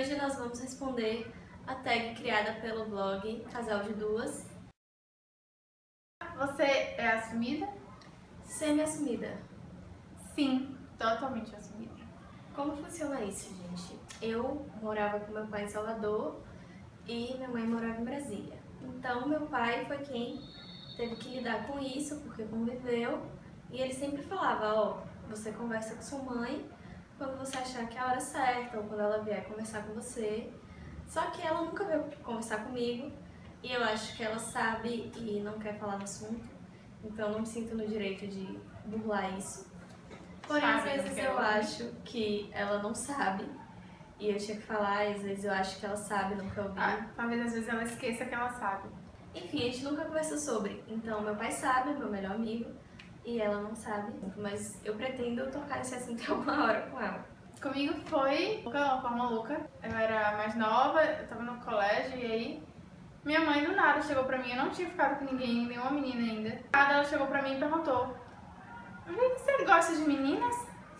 hoje nós vamos responder a tag criada pelo blog Casal de Duas. Você é assumida? Semi-assumida. Sim, totalmente assumida. Como funciona isso, gente? Eu morava com meu pai em Salvador e minha mãe morava em Brasília. Então meu pai foi quem teve que lidar com isso, porque conviveu, e ele sempre falava, ó, você conversa com sua mãe quando você achar que é a hora certa, ou quando ela vier conversar com você. Só que ela nunca veio conversar comigo, e eu acho que ela sabe e não quer falar no assunto, então não me sinto no direito de burlar isso. Porém, às vezes eu acho que ela não sabe, e eu tinha que falar, e às vezes eu acho que ela sabe, nunca ouvi. Talvez às vezes ela esqueça que ela sabe. Enfim, a gente nunca conversou sobre. Então, meu pai sabe, meu melhor amigo, e ela não sabe. Mas eu pretendo tocar esse assunto alguma hora com ela. Comigo foi de uma forma louca. Eu era mais nova, eu tava no colégio, e aí minha mãe do nada chegou pra mim, eu não tinha ficado com ninguém, nenhuma menina ainda. Nada, ela chegou pra mim e perguntou: você gosta de meninas?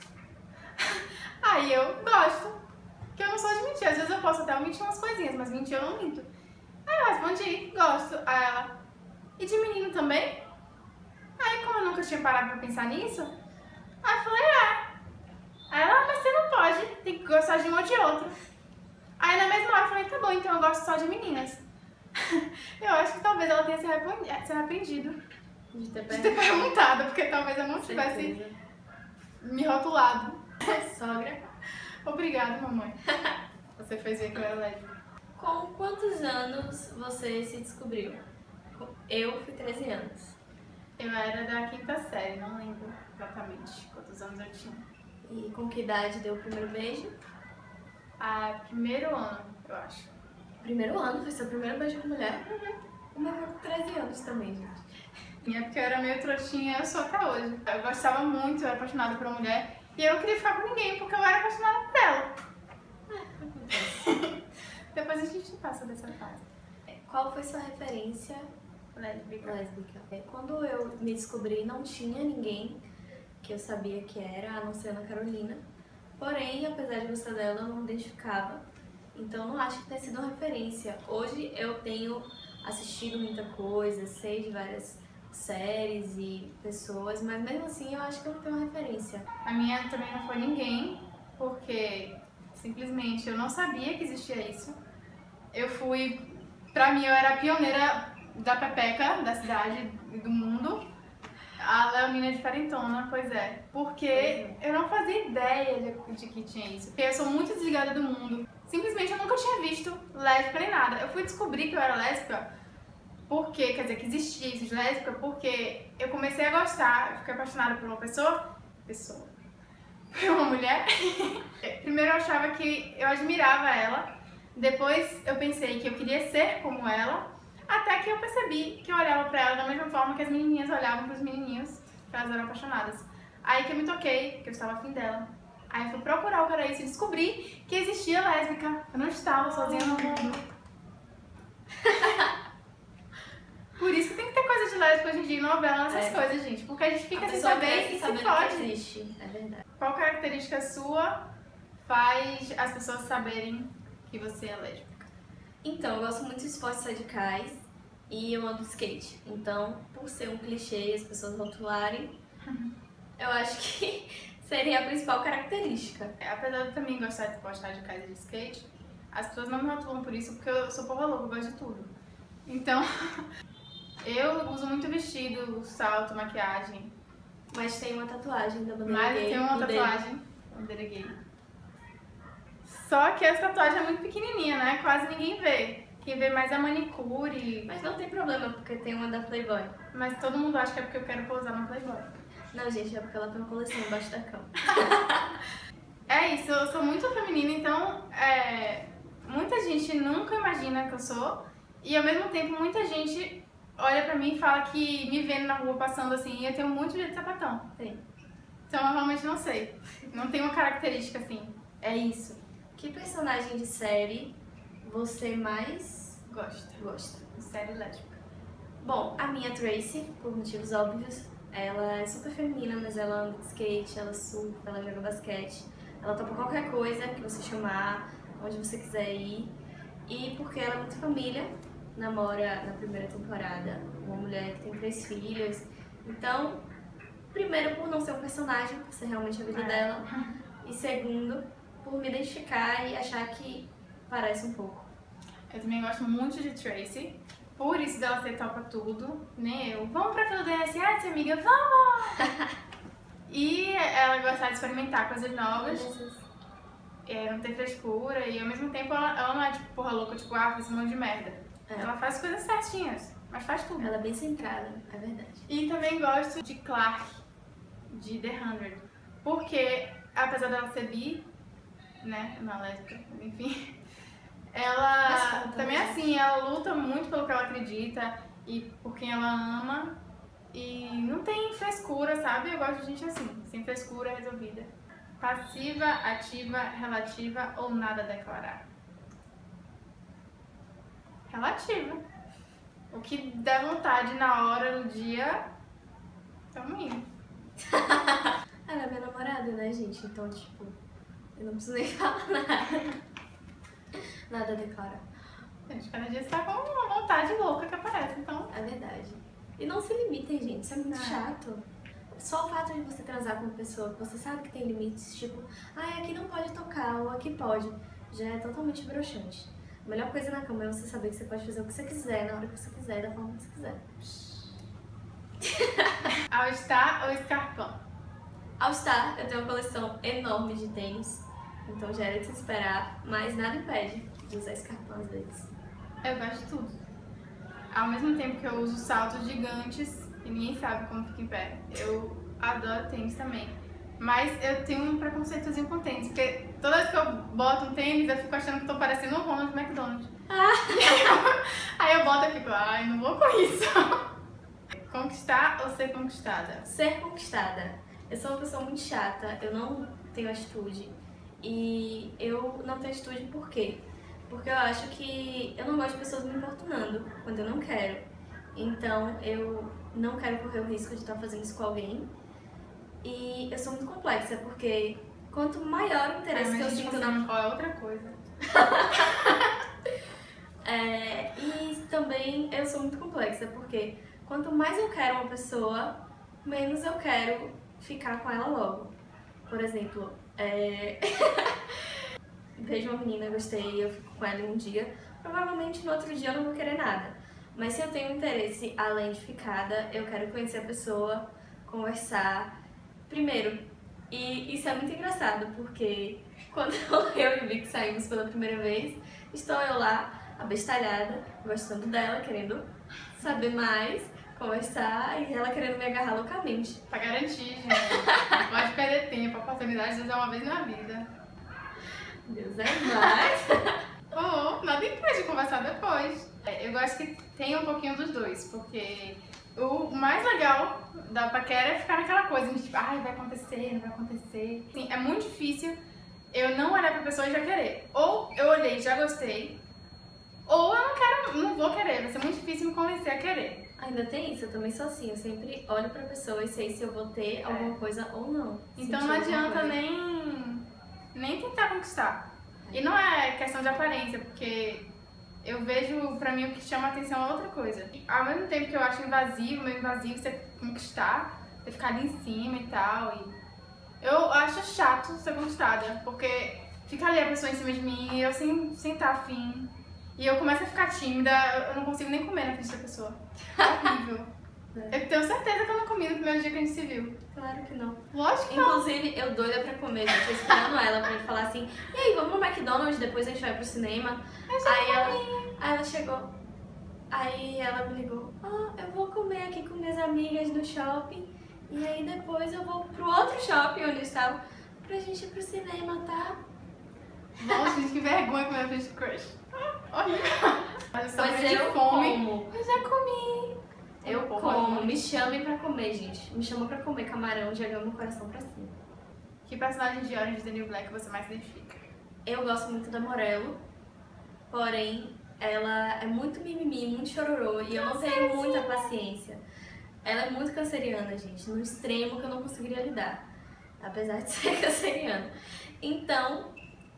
Aí eu gosto, que eu não sou de mentir. Às vezes eu posso até omitir umas coisinhas, mas mentir eu não minto. Aí eu respondi: gosto. Aí ela: e de menino também? Aí, como eu nunca tinha parado pra pensar nisso, aí eu falei: Aí ela: mas você não pode, tem que gostar de um ou de outro. Aí na mesma hora eu falei: tá bom, então eu gosto só de meninas. Eu acho que talvez ela tenha se arrependido De ter perguntado, porque talvez eu não tivesse me rotulado. Sogra. Obrigada, mamãe. Você fez ver que eu era lésbica. Com quantos anos você se descobriu? Eu fui 13 anos. Eu era da 5ª série, não lembro exatamente quantos anos eu tinha. E com que idade deu o primeiro beijo? Primeiro ano, eu acho. Primeiro ano? Foi seu primeiro beijo com mulher? O meu foi com 13 anos também, gente. E é porque eu era meio trouxinha, eu sou até hoje. Eu gostava muito, eu era apaixonada por uma mulher. E eu não queria ficar com ninguém, porque eu era apaixonada por ela. Depois a gente passa dessa fase. Qual foi sua referência lésbica? Quando eu me descobri, não tinha ninguém que eu sabia que era, a não ser Ana Carolina. Porém, apesar de gostar dela, eu não me identificava. Então, não acho que tenha sido uma referência. Hoje eu tenho assistido muita coisa, sei de várias séries e pessoas, mas mesmo assim eu acho que eu não tenho uma referência. A minha também não foi ninguém, porque simplesmente eu não sabia que existia isso. Pra mim eu era a pioneira da pepeca da cidade e do mundo. A Leonina diferentona, pois é. Porque eu não fazia ideia de que tinha isso. Porque eu sou muito desligada do mundo. Simplesmente eu nunca tinha visto lésbica nem nada. Eu fui descobrir que eu era lésbica porque, quer dizer, que existia isso de lésbica, porque eu comecei a gostar, eu fiquei apaixonada por uma por uma mulher. Primeiro eu achava que eu admirava ela, depois eu pensei que eu queria ser como ela, até que eu percebi que eu olhava pra ela da mesma forma que as menininhas olhavam pros menininhos, que elas eram apaixonadas. Aí que eu me toquei, que eu estava afim dela. Aí eu fui procurar o que era isso e descobri que existia lésbica. Eu não estava sozinha no mundo. Por isso que tem que ter coisa de lésbica hoje em dia, novela, essas coisas, gente. Porque a gente fica sem saber e se fode. Existe, é verdade. Qual característica sua faz as pessoas saberem que você é lésbica? Então, eu gosto muito de esportes radicais e eu ando de skate. Então, por ser um clichê as pessoas rotularem, eu acho que seria a principal característica. Apesar de eu também gostar de esportes radicais e de skate, as pessoas não me rotulam por isso, porque eu sou porra louca, eu gosto de tudo. Então, eu uso muito vestido, salto, maquiagem. Mas tem uma tatuagem da bandeira Mas gay. tem uma tatuagem da bandeira gay. Só que essa tatuagem é muito pequenininha, né? Quase ninguém vê. Quem vê mais é manicure. Mas não tem problema, porque tem uma da Playboy. Mas todo mundo acha que é porque eu quero pousar na Playboy. Não, gente, é porque ela tem uma coleção embaixo da cama. É isso, eu sou muito feminina, então muita gente nunca imagina que eu sou. E ao mesmo tempo muita gente olha pra mim e fala que me vendo na rua passando assim, eu tenho muito jeito de sapatão. Tem. Então eu realmente não sei. Não tem uma característica assim. É isso. Que personagem de série você mais gosta? Série lésbica. Bom, a minha Tracy, por motivos óbvios, ela é super feminina, mas ela anda de skate, ela surfa, ela joga basquete. Ela topa qualquer coisa que você chamar, onde você quiser ir. E porque ela é muito família, namora na primeira temporada uma mulher que tem 3 filhos. Então, primeiro por não ser um personagem, por ser realmente a vida dela. E segundo, por me identificar e achar que parece um pouco. Eu também gosto muito de Tracy. Por isso dela ser topa tudo, nem eu. Vamos pra fila do INSS, amiga? Vamos! E ela gostar de experimentar coisas novas. Não ter frescura. E ao mesmo tempo ela não é tipo porra louca, tipo, faz um monte de merda. Ela faz coisas certinhas, mas faz tudo. Ela é bem centrada, é verdade. E também gosto de Clark, de The 100. Porque, apesar dela ser bi, né, não lésbica, enfim... Ela também assim, ela luta muito pelo que ela acredita e por quem ela ama e não tem frescura, sabe? Eu gosto de gente assim, sem frescura, resolvida. Passiva, ativa, relativa ou nada a declarar? Relativa. O que der vontade na hora, no dia, tamo indo. Ela é minha namorada, né, gente? Então, tipo, eu não preciso nem falar nada. Nada a declarar. Gente, cada dia você tá com uma vontade louca que aparece, então... É verdade. E não se limitem, gente. Isso é muito chato. Só o fato de você transar com uma pessoa que você sabe que tem limites, tipo, aqui não pode tocar, ou aqui pode, já é totalmente broxante. A melhor coisa na cama é você saber que você pode fazer o que você quiser, na hora que você quiser, da forma que você quiser. All Star ou Scarpão? All Star, eu tenho uma coleção enorme de tênis, então já era de se esperar, mas nada impede de usar Scarpão às vezes. Eu gosto de tudo. Ao mesmo tempo que eu uso saltos gigantes e ninguém sabe como fica em pé. Eu adoro tênis também. Mas eu tenho um preconceitozinho com tênis, porque toda vez que eu boto um tênis, eu fico achando que tô parecendo um Ronald McDonald. Aí eu boto e fico, não vou com isso. Conquistar ou ser conquistada? Ser conquistada. Eu sou uma pessoa muito chata, eu não tenho atitude. E eu não tenho atitude por quê? Porque eu acho que eu não gosto de pessoas me importunando quando eu não quero. Então eu não quero correr o risco de estar fazendo isso com alguém. E eu sou muito complexa, porque quanto maior o interesse que eu sinto na... Qual é outra coisa? E também eu sou muito complexa, porque quanto mais eu quero uma pessoa, menos eu quero ficar com ela logo. Por exemplo, vejo uma menina, gostei, eu fico com ela em um dia, provavelmente no outro dia eu não vou querer nada. Mas se eu tenho interesse além de ficada, eu quero conhecer a pessoa, conversar. Primeiro, e isso é muito engraçado, porque quando eu e o Vic saímos pela primeira vez, estou eu lá, abestalhada, gostando dela, querendo saber mais, conversar, e ela querendo me agarrar loucamente. Pra garantir, gente. Não pode perder tempo, a oportunidade às vezes é uma vez na vida. Deus é mais. Nada impede de conversar depois. Eu gosto que tenha um pouquinho dos dois, porque o mais legal da paquera é ficar naquela coisa de tipo, vai acontecer, não vai acontecer. Assim, é muito difícil eu não olhar pra pessoa e já querer. Ou eu olhei e já gostei, ou eu não vou querer. Vai ser muito difícil me convencer a querer. Ainda tem isso, eu também sou assim, eu sempre olho pra pessoa e sei se eu vou ter alguma coisa ou não. Então não adianta nem tentar conquistar. E não é questão de aparência, porque eu vejo, pra mim, o que chama a atenção é outra coisa. Ao mesmo tempo que eu acho meio invasivo você conquistar, você ficar ali em cima e tal. Eu acho chato ser conquistada, porque fica ali a pessoa em cima de mim e eu sem estar afim. E eu começo a ficar tímida, eu não consigo nem comer na frente da pessoa. É horrível. Eu tenho certeza que eu não comi no primeiro dia que a gente se viu. Claro que não. Lógico que não. Inclusive, eu doida pra comer, gente, eu esperando ela pra falar assim, e aí, vamos no McDonald's, depois a gente vai pro cinema. Aí ela chegou, aí ela me ligou, eu vou comer aqui com minhas amigas no shopping, e aí depois eu vou pro outro shopping onde eu estava, pra gente ir pro cinema, tá? Nossa, gente, que vergonha comer na frente do crush. Horrível. Mas eu como. Eu já comi. Eu como, me chamem pra comer, gente. Me chamam pra comer camarão, jogando meu coração pra cima. Que personagem de Orange is the New Black você mais se identifica? Eu gosto muito da Morello, porém, ela é muito mimimi, muito chororô, e eu não tenho muita paciência. Ela é muito canceriana, gente, no extremo que eu não conseguiria lidar, apesar de ser canceriana. Então,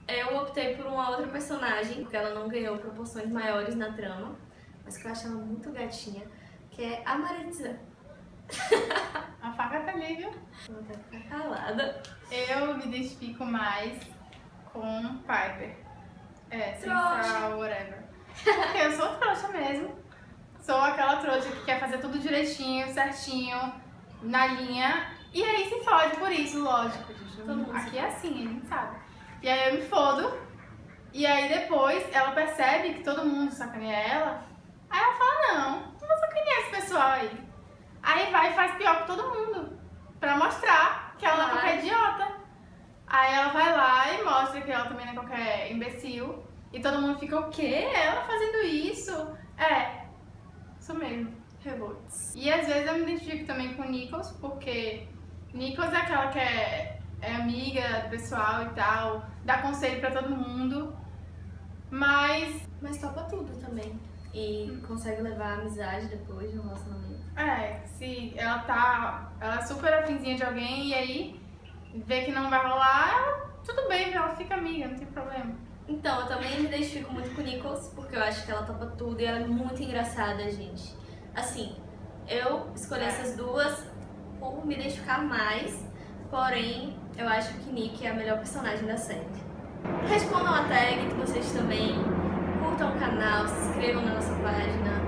Eu optei por uma outra personagem, porque ela não ganhou proporções maiores na trama, mas que eu acho ela muito gatinha, que é a Maritza. A faca tá ali, viu? Vou até ficar calada. Eu me identifico mais com Piper. Trouxa. Central, whatever. Porque eu sou trouxa mesmo. Sou aquela trouxa que quer fazer tudo direitinho, certinho, na linha. E aí se fode por isso, lógico, gente. Todo mundo Aqui se é assim, a gente sabe. E aí eu me fodo. E aí depois ela percebe que todo mundo sacaneia ela. Aí ela fala, não vou sacanear esse pessoal aí. Aí vai e faz pior que todo mundo. Pra mostrar que ela não é qualquer idiota. Aí ela vai lá e mostra que ela também não é qualquer imbecil. E todo mundo fica, o quê? Ela fazendo isso? Isso mesmo. Revolts. E às vezes eu me identifico também com o Nichols, porque Nichols é aquela que é amiga do pessoal e tal, dá conselho pra todo mundo, mas topa tudo também. E consegue levar a amizade depois de um relacionamento. se ela é super afinzinha de alguém e aí vê que não vai rolar, tudo bem, ela fica amiga, não tem problema. Então, eu também me identifico muito com o Nichols, porque eu acho que ela topa tudo e ela é muito engraçada, gente. Assim, eu escolhi essas duas por me identificar mais, porém, eu acho que Nick é a melhor personagem da série. Respondam a tag, que vocês também curtam o canal, se inscrevam na nossa página.